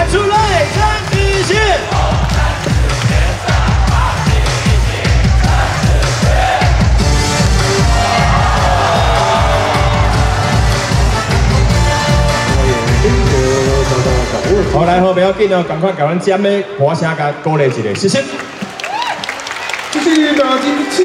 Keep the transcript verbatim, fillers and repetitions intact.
出来，看一线。 好来，好，不要紧哦，赶快给阮尖的歌声甲鼓励一下，谢谢。 谢谢大家。